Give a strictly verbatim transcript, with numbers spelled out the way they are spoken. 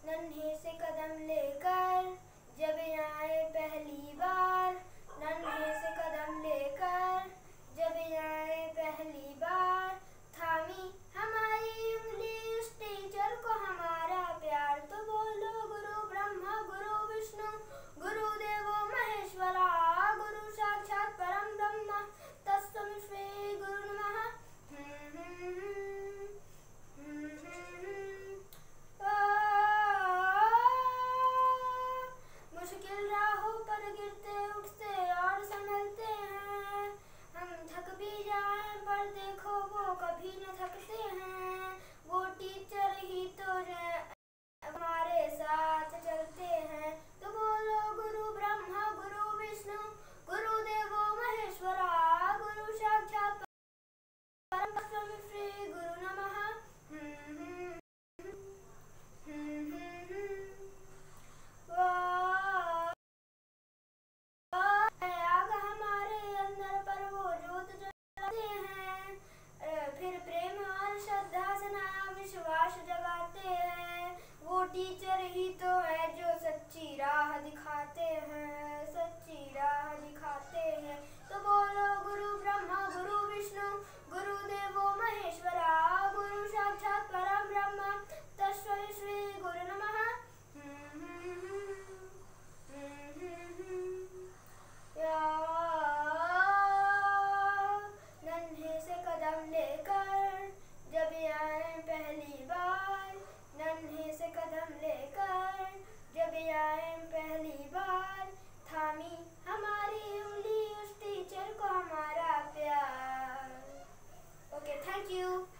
नन्हे से कदम लेकर जब आए पहली बार, नन्हे से कदम लेकर जब आए पहली बार, थामी हमारी उंगली उस टीचर को हमारा प्यार। तो बोलो गुरु ब्रह्मा गुरु विष्णु गुरु देवो महेश्वरा, गुरु साक्षात परम ब्रह्म तस्मै श्री गुरु नमः। मुश्किल राहों पर गिरते उठते और संभलते हैं, हम थक भी जाएं पर देखो वो कभी न थकते हैं। वो टीचर ही तो है हमारे साथ चलते हैं। तो बोलो गुरु ब्रह्मा गुरु विष्णु गुरु देवो महेश्वरा, गुरु साक्षात परम तस्मै श्री गुरु नमः। आग हमारे अंदर पर वो जोत जलाते हैं, फिर प्रेम और श्रद्धा से नया विश्वास जगाते हैं। वो टीचर ही तो है जो सच्ची राह दिखाते हैं, सच्ची राह दिखाते हैं। तो बोलो गुरु ब्रह्मा गुरु विष्णु गुरु देवो महेश्वरा, गुरु साक्षात परम ब्रह्म तस्मै श्री गुरु नमः। नन्हे से कदम लेकर जब आए पहली बार, नन्हे से कदम लेकर जब आए पहली बार, थामी हमारी उंगली उस टीचर को हमारा प्यार। Okay, thank you.